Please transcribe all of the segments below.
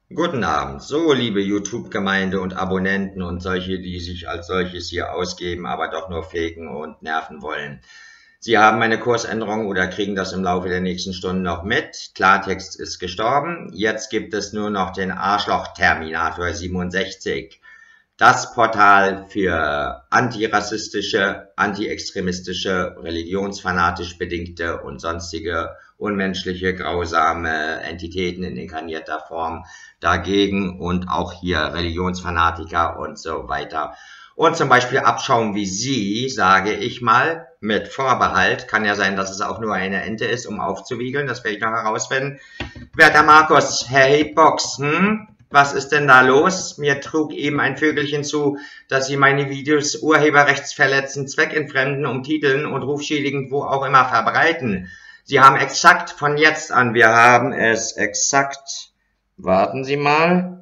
Guten Abend. So, liebe YouTube-Gemeinde und Abonnenten und solche, die sich als solches hier ausgeben, aber doch nur faken und nerven wollen. Sie haben eine Kursänderung oder kriegen das im Laufe der nächsten Stunden noch mit. Klartext ist gestorben. Jetzt gibt es nur noch den Arschloch-Terminator 67. Das Portal für antirassistische, antiextremistische, religionsfanatisch bedingte und sonstige unmenschliche, grausame Entitäten in inkarnierter Form dagegen und auch hier Religionsfanatiker und so weiter. Und zum Beispiel Abschaum wie Sie, sage ich mal, mit Vorbehalt, kann ja sein, dass es auch nur eine Ente ist, um aufzuwiegeln, das werde ich noch herausfinden. Werter Markus, Herr Hatebox, was ist denn da los? Mir trug eben ein Vögelchen zu, dass Sie meine Videos urheberrechtsverletzend, zweckentfremden, umtiteln und rufschädigend wo auch immer verbreiten. Sie haben exakt von jetzt an, wir haben es exakt, warten Sie mal,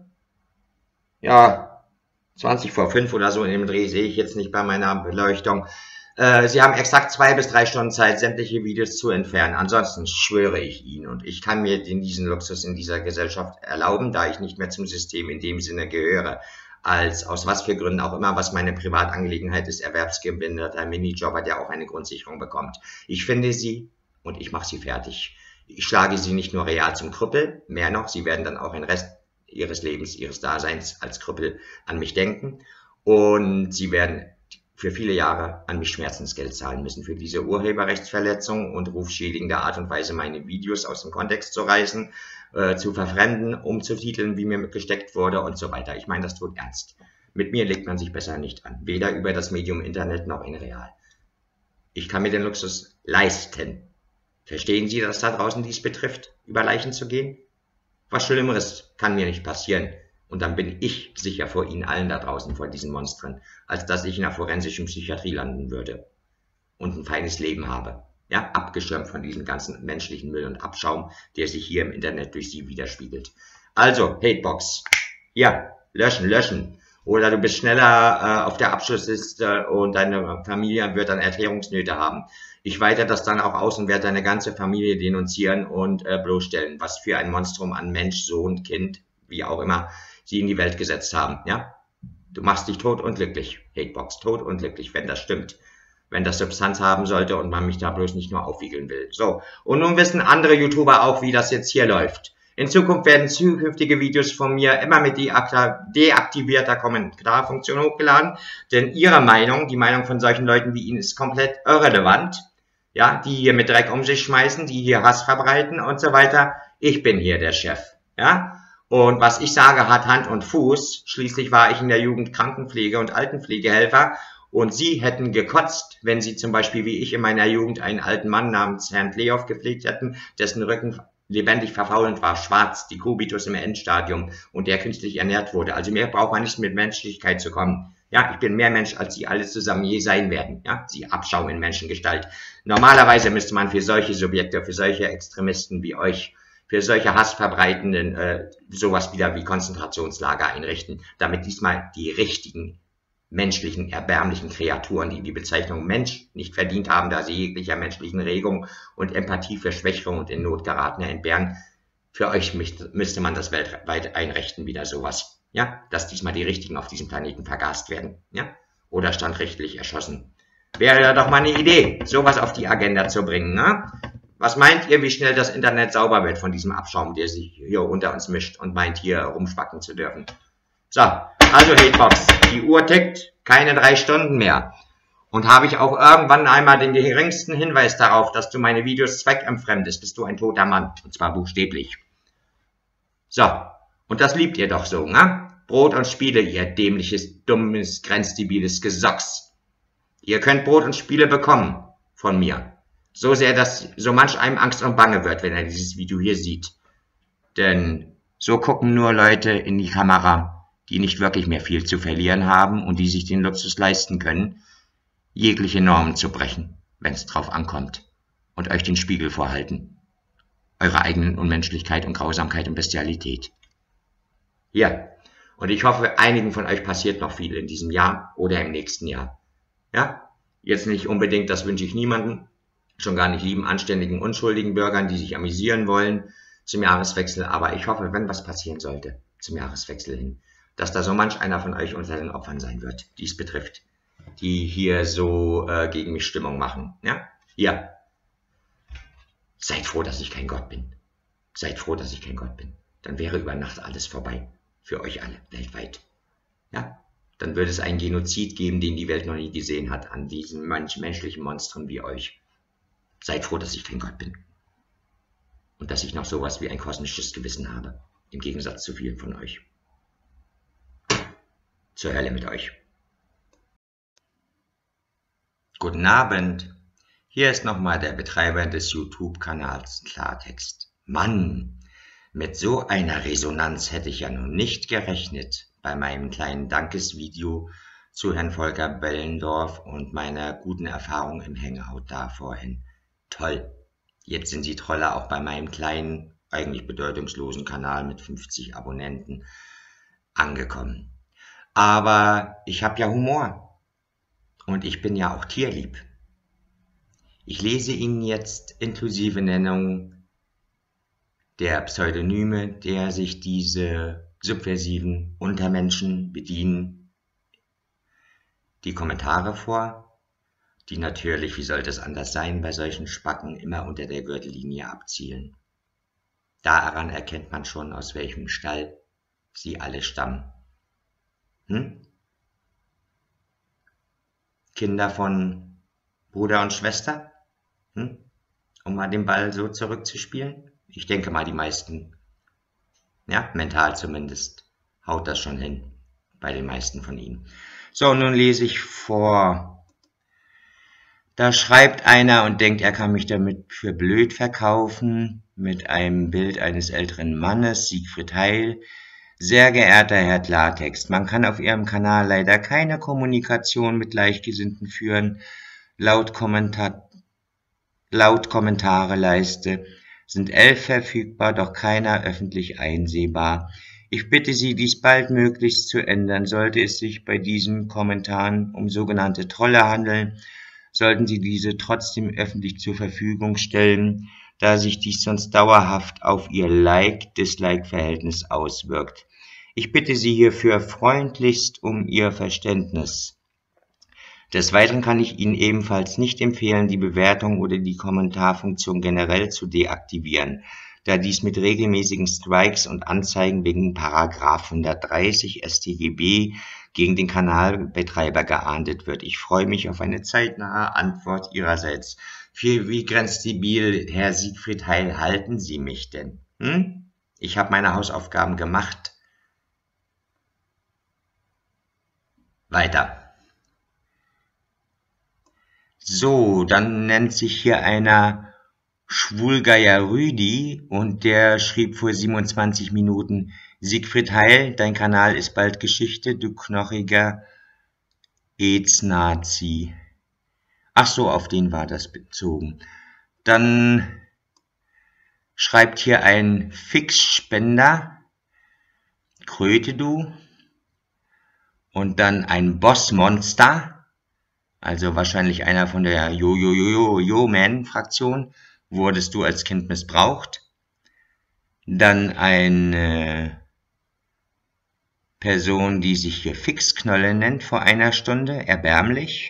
ja, 20 vor 5 oder so in dem Dreh, sehe ich jetzt nicht bei meiner Beleuchtung. Sie haben exakt 2 bis 3 Stunden Zeit, sämtliche Videos zu entfernen. Ansonsten schwöre ich Ihnen, und ich kann mir diesen Luxus in dieser Gesellschaft erlauben, da ich nicht mehr zum System in dem Sinne gehöre, als aus was für Gründen auch immer, was meine Privatangelegenheit ist, erwerbsgeminderter Minijobber, der auch eine Grundsicherung bekommt. Ich finde Sie und ich mache Sie fertig. Ich schlage Sie nicht nur real zum Krüppel, mehr noch, Sie werden dann auch den Rest Ihres Lebens, Ihres Daseins als Krüppel an mich denken, und Sie werden für viele Jahre an mich Schmerzensgeld zahlen müssen für diese Urheberrechtsverletzung und rufschädigende Art und Weise, meine Videos aus dem Kontext zu reißen, zu verfremden, umzutiteln, wie mir mitgesteckt wurde und so weiter. Ich meine das tut ernst. Mit mir legt man sich besser nicht an, weder über das Medium Internet noch in real. Ich kann mir den Luxus leisten. Verstehen Sie, dass da draußen dies betrifft, über Leichen zu gehen? Was Schlimmeres kann mir nicht passieren. Und dann bin ich sicher vor Ihnen allen da draußen, vor diesen Monstern, als dass ich in der forensischen Psychiatrie landen würde und ein feines Leben habe. Ja, abgeschirmt von diesem ganzen menschlichen Müll und Abschaum, der sich hier im Internet durch Sie widerspiegelt. Also, Hatebox, ja, löschen. Oder du bist schneller auf der Abschlussliste und deine Familie wird dann Erklärungsnöte haben. Ich weite das dann auch aus und werde deine ganze Familie denunzieren und bloßstellen, was für ein Monstrum an Mensch, Sohn, Kind, wie auch immer, sie in die Welt gesetzt haben, ja? Du machst dich tot und glücklich, Hatebox, tot und glücklich, wenn das stimmt. Wenn das Substanz haben sollte und man mich da bloß nicht nur aufwiegeln will. So, und nun wissen andere YouTuber auch, wie das jetzt hier läuft. In Zukunft werden zukünftige Videos von mir immer mit deaktivierter Kommentarfunktion hochgeladen, denn ihre Meinung, die Meinung von solchen Leuten wie Ihnen, ist komplett irrelevant. Ja, die hier mit Dreck um sich schmeißen, die hier Hass verbreiten und so weiter. Ich bin hier der Chef, ja? Und was ich sage, hat Hand und Fuß. Schließlich war ich in der Jugend Krankenpflege und Altenpflegehelfer. Und Sie hätten gekotzt, wenn Sie zum Beispiel wie ich in meiner Jugend einen alten Mann namens Herrn Klehoff gepflegt hätten, dessen Rücken lebendig verfaulend war, schwarz, die Kubitus im Endstadium, und der künstlich ernährt wurde. Also mehr braucht man nicht mit Menschlichkeit zu kommen. Ja, ich bin mehr Mensch, als Sie alle zusammen je sein werden. Ja, Sie Abschaum in Menschengestalt. Normalerweise müsste man für solche Subjekte, für solche Extremisten wie euch, für solche Hassverbreitenden sowas wieder wie Konzentrationslager einrichten, damit diesmal die richtigen menschlichen, erbärmlichen Kreaturen, die die Bezeichnung Mensch nicht verdient haben, da sie jeglicher menschlichen Regung und Empathie für Schwächere und in Not geratene entbehren, für euch müsste man das weltweit einrichten, wieder sowas. Ja, dass diesmal die Richtigen auf diesem Planeten vergast werden. Ja, oder standrechtlich erschossen. Wäre ja doch mal eine Idee, sowas auf die Agenda zu bringen, ne? Was meint ihr, wie schnell das Internet sauber wird von diesem Abschaum, der sich hier unter uns mischt und meint, hier rumschwacken zu dürfen? So, also Hatebox, die Uhr tickt, keine 3 Stunden mehr. Und habe ich auch irgendwann einmal den geringsten Hinweis darauf, dass du meine Videos zweckentfremdest, bist du ein toter Mann, und zwar buchstäblich. So, und das liebt ihr doch so, ne? Brot und Spiele, ihr dämliches, dummes, grenzdebiles Gesocks. Ihr könnt Brot und Spiele bekommen von mir. So sehr, dass so manch einem Angst und Bange wird, wenn er dieses Video hier sieht. Denn so gucken nur Leute in die Kamera, die nicht wirklich mehr viel zu verlieren haben und die sich den Luxus leisten können, jegliche Normen zu brechen, wenn es drauf ankommt, und euch den Spiegel vorhalten. Eure eigenen Unmenschlichkeit und Grausamkeit und Bestialität. Ja, und ich hoffe, einigen von euch passiert noch viel in diesem Jahr oder im nächsten Jahr. Ja, jetzt nicht unbedingt, das wünsche ich niemandem. Schon gar nicht lieben, anständigen, unschuldigen Bürgern, die sich amüsieren wollen zum Jahreswechsel. Aber ich hoffe, wenn was passieren sollte, zum Jahreswechsel hin, dass da so manch einer von euch unter den Opfern sein wird, die es betrifft, die hier so gegen mich Stimmung machen. Ja? Ja. Seid froh, dass ich kein Gott bin. Seid froh, dass ich kein Gott bin. Dann wäre über Nacht alles vorbei. Für euch alle, weltweit. Ja? Dann würde es einen Genozid geben, den die Welt noch nie gesehen hat, an diesen menschlichen Monstern wie euch. Seid froh, dass ich kein Gott bin. Und dass ich noch sowas wie ein kosmisches Gewissen habe. Im Gegensatz zu vielen von euch. Zur Hölle mit euch. Guten Abend. Hier ist nochmal der Betreiber des YouTube-Kanals Klartext. Mann, mit so einer Resonanz hätte ich ja nun nicht gerechnet bei meinem kleinen Dankesvideo zu Herrn Volker Bellendorf und meiner guten Erfahrung im Hangout da vorhin. Toll. Jetzt sind die Trolle auch bei meinem kleinen, eigentlich bedeutungslosen Kanal mit 50 Abonnenten angekommen. Aber ich habe ja Humor und ich bin ja auch tierlieb. Ich lese Ihnen jetzt inklusive Nennung der Pseudonyme, der sich diese subversiven Untermenschen bedienen, die Kommentare vor, die natürlich, wie sollte es anders sein, bei solchen Spacken immer unter der Gürtellinie abzielen. Daran erkennt man schon, aus welchem Stall sie alle stammen. Kinder von Bruder und Schwester? Um mal den Ball so zurückzuspielen? Ich denke mal, die meisten, ja, mental zumindest, haut das schon hin, bei den meisten von ihnen. So, nun lese ich vor. Da schreibt einer und denkt, er kann mich damit für blöd verkaufen, mit einem Bild eines älteren Mannes, Siegfried Heil. Sehr geehrter Herr Klartext, man kann auf Ihrem Kanal leider keine Kommunikation mit Gleichgesinnten führen. Laut Kommentareleiste sind 11 verfügbar, doch keiner öffentlich einsehbar. Ich bitte Sie, dies baldmöglichst zu ändern. Sollte es sich bei diesen Kommentaren um sogenannte Trolle handeln, sollten Sie diese trotzdem öffentlich zur Verfügung stellen, da sich dies sonst dauerhaft auf Ihr Like-Dislike-Verhältnis auswirkt. Ich bitte Sie hierfür freundlichst um Ihr Verständnis. Des Weiteren kann ich Ihnen ebenfalls nicht empfehlen, die Bewertung oder die Kommentarfunktion generell zu deaktivieren, da dies mit regelmäßigen Strikes und Anzeigen wegen Paragraph 130 StGB gegen den Kanalbetreiber geahndet wird. Ich freue mich auf eine zeitnahe Antwort Ihrerseits. Wie grenzdebil, Herr Siegfried Heil, halten Sie mich denn? Ich habe meine Hausaufgaben gemacht. Weiter. So, dann nennt sich hier einer Schwulgeier Rüdi und der schrieb vor 27 Minuten: Siegfried Heil, dein Kanal ist bald Geschichte, du knochiger AIDS-Nazi. Ach so, auf den war das bezogen. Dann schreibt hier ein Fixspender, Kröte du, und dann ein Bossmonster. Also wahrscheinlich einer von der Yo-Man-Fraktion, wurdest du als Kind missbraucht. Dann eine Person, die sich hier Fixknolle nennt, vor einer Stunde, erbärmlich.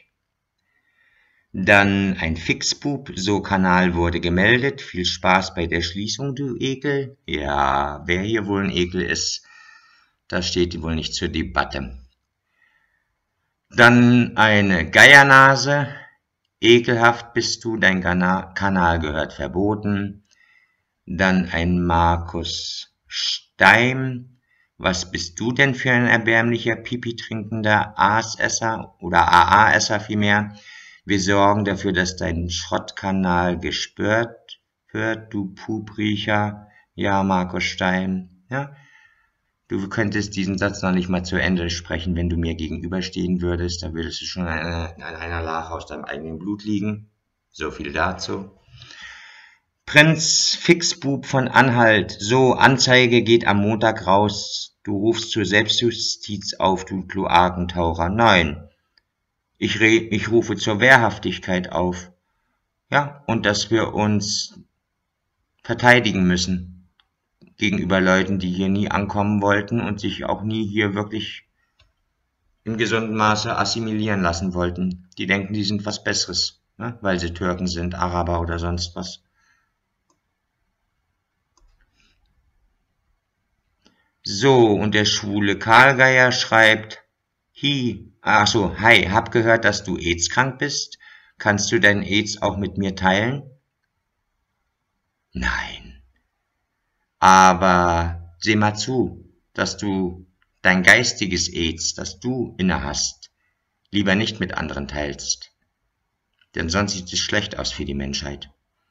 Dann ein Fixbub, so Kanal wurde gemeldet, viel Spaß bei der Schließung, du Ekel. Ja, wer hier wohl ein Ekel ist, das steht wohl nicht zur Debatte. Dann eine Geiernase, ekelhaft bist du, dein Kanal gehört verboten. Dann ein Markus Steim, was bist du denn für ein erbärmlicher Pipi-trinkender Aasesser oder AA-Esser vielmehr? Wir sorgen dafür, dass dein Schrottkanal gesperrt wird, du Pupriecher. Ja, Markus Steim, ja. Du könntest diesen Satz noch nicht mal zu Ende sprechen, wenn du mir gegenüberstehen würdest. Da würdest du schon an einer Lache aus deinem eigenen Blut liegen. So viel dazu. Prinz Fixbub von Anhalt. So, Anzeige geht am Montag raus. Du rufst zur Selbstjustiz auf, du Kloakentaucher. Nein, ich rufe zur Wehrhaftigkeit auf. Ja, und dass wir uns verteidigen müssen. gegenüber Leuten, die hier nie ankommen wollten und sich auch nie hier wirklich im gesunden Maße assimilieren lassen wollten. Die denken, die sind was Besseres, ne? Weil sie Türken sind, Araber oder sonst was. So, und der schwule Karlgeier schreibt, hi, hab gehört, dass du AIDS-krank bist. Kannst du dein AIDS auch mit mir teilen? Nein. Aber seh mal zu, dass du dein geistiges AIDS, das du inne hast, lieber nicht mit anderen teilst. Denn sonst sieht es schlecht aus für die Menschheit.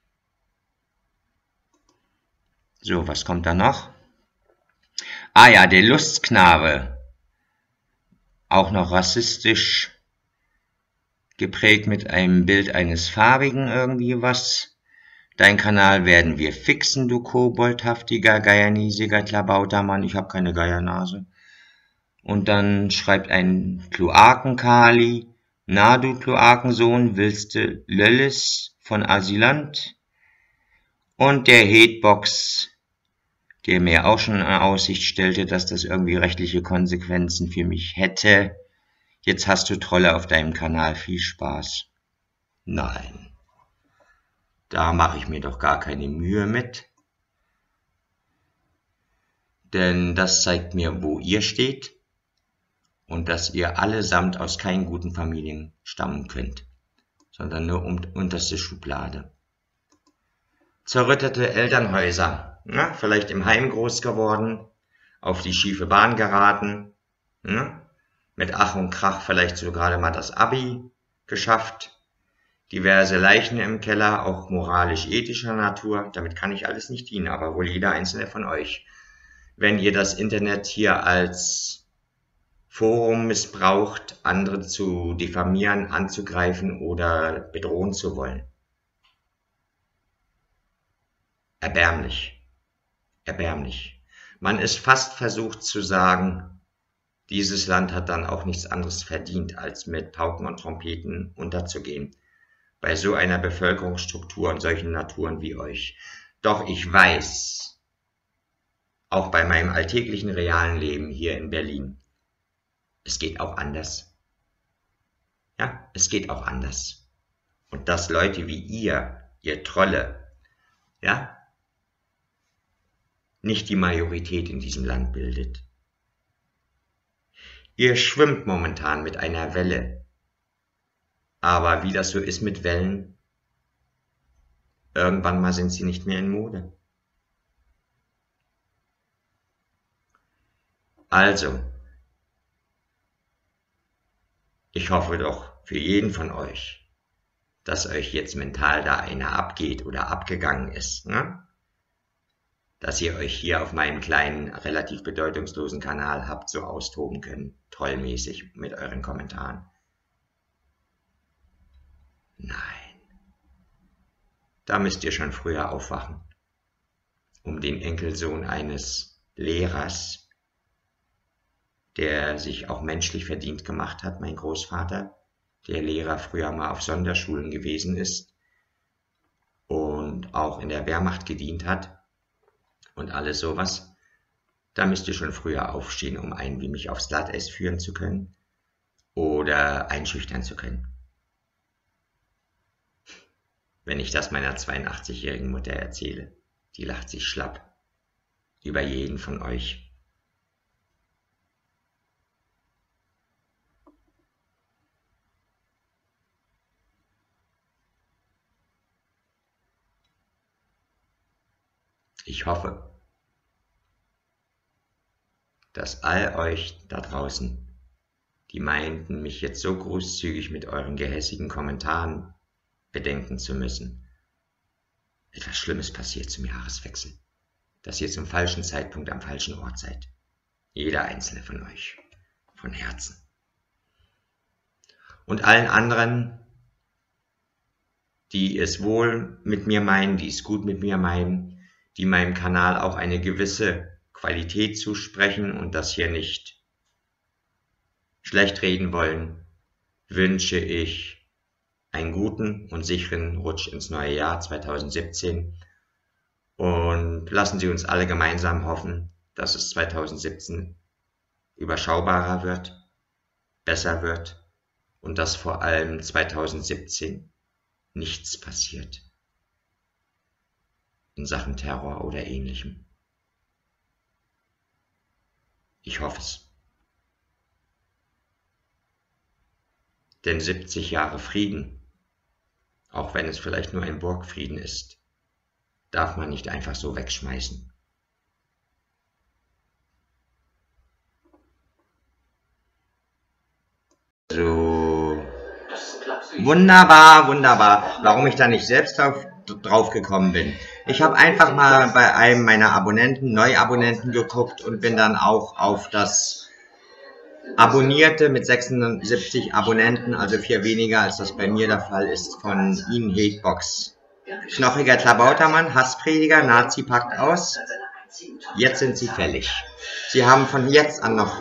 So, was kommt da noch? Ah ja, der Lustknabe. Auch noch rassistisch geprägt mit einem Bild eines Farbigen irgendwie was. Dein Kanal werden wir fixen, du koboldhaftiger, geierniesiger Klabautermann. Ich habe keine Geiernase. Und dann schreibt ein Kloakenkali, na du Kloakensohn, willst du Löllis von Asylant? Und der Hatebox, der mir auch schon in Aussicht stellte, dass das irgendwie rechtliche Konsequenzen für mich hätte. Jetzt hast du Trolle auf deinem Kanal, viel Spaß. Nein, da mache ich mir doch gar keine Mühe mit. Denn das zeigt mir, wo ihr steht und dass ihr allesamt aus keinen guten Familien stammen könnt, sondern nur unterste Schublade. Zerrüttete Elternhäuser, ne? Vielleicht im Heim groß geworden, auf die schiefe Bahn geraten, ne? Mit Ach und Krach vielleicht so gerade mal das Abi geschafft, diverse Leichen im Keller, auch moralisch-ethischer Natur, damit kann ich alles nicht dienen, aber wohl jeder einzelne von euch. Wenn ihr das Internet hier als Forum missbraucht, andere zu diffamieren, anzugreifen oder bedrohen zu wollen. Erbärmlich. Erbärmlich. Man ist fast versucht zu sagen, dieses Land hat dann auch nichts anderes verdient, als mit Pauken und Trompeten unterzugehen. Bei so einer Bevölkerungsstruktur und solchen Naturen wie euch. Doch ich weiß, auch bei meinem alltäglichen realen Leben hier in Berlin, es geht auch anders. Ja, es geht auch anders. Und dass Leute wie ihr Trolle, ja, nicht die Majorität in diesem Land bildet. Ihr schwimmt momentan mit einer Welle. Aber wie das so ist mit Wellen, irgendwann mal sind sie nicht mehr in Mode. Also, ich hoffe doch für jeden von euch, dass euch jetzt mental da einer abgeht oder abgegangen ist, ne? Dass ihr euch hier auf meinem kleinen, relativ bedeutungslosen Kanal habt so austoben können, trollmäßig mit euren Kommentaren. Nein, da müsst ihr schon früher aufwachen, um den Enkelsohn eines Lehrers, der sich auch menschlich verdient gemacht hat, mein Großvater, der Lehrer früher mal auf Sonderschulen gewesen ist und auch in der Wehrmacht gedient hat und alles sowas. Da müsst ihr schon früher aufstehen, um einen wie mich aufs Glatteis führen zu können oder einschüchtern zu können. Wenn ich das meiner 82-jährigen Mutter erzähle, die lacht sich schlapp über jeden von euch. Ich hoffe, dass all euch da draußen, die meinten, mich jetzt so großzügig mit euren gehässigen Kommentaren bedenken zu müssen, etwas Schlimmes passiert zum Jahreswechsel, dass ihr zum falschen Zeitpunkt am falschen Ort seid. Jeder einzelne von euch, von Herzen. Und allen anderen, die es wohl mit mir meinen, die es gut mit mir meinen, die meinem Kanal auch eine gewisse Qualität zusprechen und das hier nicht schlecht reden wollen, wünsche ich einen guten und sicheren Rutsch ins neue Jahr 2017 Und lassen Sie uns alle gemeinsam hoffen, dass es 2017 überschaubarer wird, besser wird und dass vor allem 2017 nichts passiert in Sachen Terror oder Ähnlichem. Ich hoffe es. Denn 70 Jahre Frieden, auch wenn es vielleicht nur ein Burgfrieden ist, darf man nicht einfach so wegschmeißen. So, wunderbar, wunderbar. Warum ich da nicht selbst drauf gekommen bin. Ich habe einfach mal bei einem meiner Abonnenten, Neuabonnenten geguckt und bin dann auch auf das Abonnierte mit 76 Abonnenten, also 4 weniger als das bei mir der Fall ist, von Ihnen Hatebox. Knochiger Klabautermann, Hassprediger, Nazi packt aus. Jetzt sind Sie fällig. Sie haben von jetzt an noch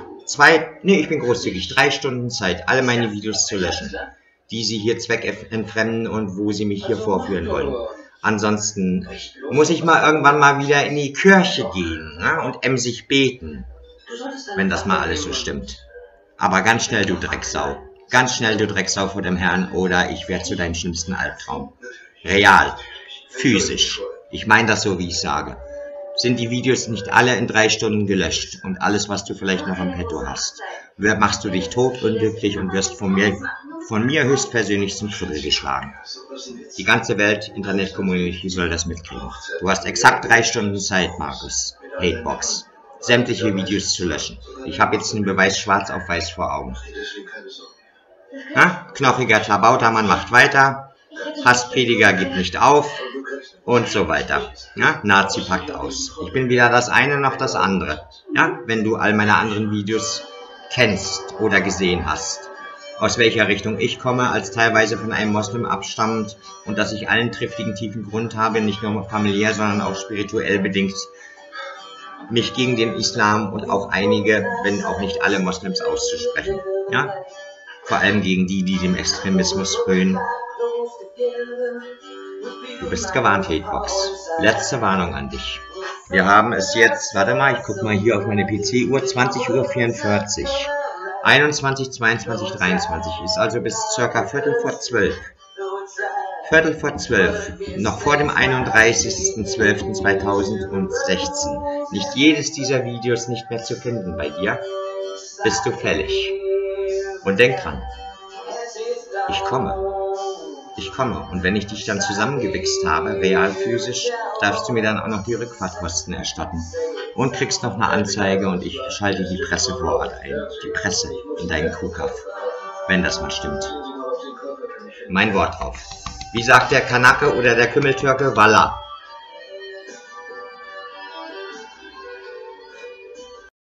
3 Stunden Zeit, alle meine Videos zu löschen, die Sie hier zweckentfremden und wo Sie mich hier vorführen wollen. Ansonsten muss ich mal irgendwann mal wieder in die Kirche gehen, ne, und emsig beten, wenn das mal alles so stimmt. Aber ganz schnell, du Drecksau. Ganz schnell, du Drecksau vor dem Herrn, oder ich werde zu deinem schlimmsten Albtraum. Real. Physisch. Ich meine das so, wie ich sage. Sind die Videos nicht alle in 3 Stunden gelöscht und alles, was du vielleicht noch im Petto hast, machst du dich totunglücklich und wirst von mir höchstpersönlich zum Krüppel geschlagen. Die ganze Welt, Internet-Community soll das mitkriegen. Du hast exakt 3 Stunden Zeit, Markus. Hatebox. Sämtliche Videos zu löschen. Ich habe jetzt den Beweis schwarz auf weiß vor Augen. Na? Knochiger Klabautermann macht weiter. Hassprediger gibt nicht auf. Und so weiter. Ja? Nazi packt aus. Ich bin weder das eine noch das andere. Ja? Wenn du all meine anderen Videos kennst oder gesehen hast. Aus welcher Richtung ich komme, als teilweise von einem Moslem abstammend, und dass ich allen triftigen tiefen Grund habe, nicht nur familiär, sondern auch spirituell bedingt, mich gegen den Islam und auch einige, wenn auch nicht alle Moslems auszusprechen. Ja? Vor allem gegen die, die dem Extremismus frönen. Du bist gewarnt, Hatebox. Letzte Warnung an dich. Wir haben es jetzt, warte mal, ich guck mal hier auf meine PC-Uhr, 20:44 Uhr. 21, 22, 23 ist also bis circa Viertel vor 12. Viertel vor 12, noch vor dem 31.12.2016. Nicht jedes dieser Videos nicht mehr zu finden bei dir, bist du fällig. Und denk dran, ich komme. Ich komme, und wenn ich dich dann zusammengewichst habe, real physisch, darfst du mir dann auch noch die Rückfahrtkosten erstatten. Und kriegst noch eine Anzeige und ich schalte die Presse vor Ort ein. Die Presse in deinen Kuhkaff. Wenn das mal stimmt. Mein Wort drauf. Wie sagt der Kanake oder der Kümmeltürke? Wallah.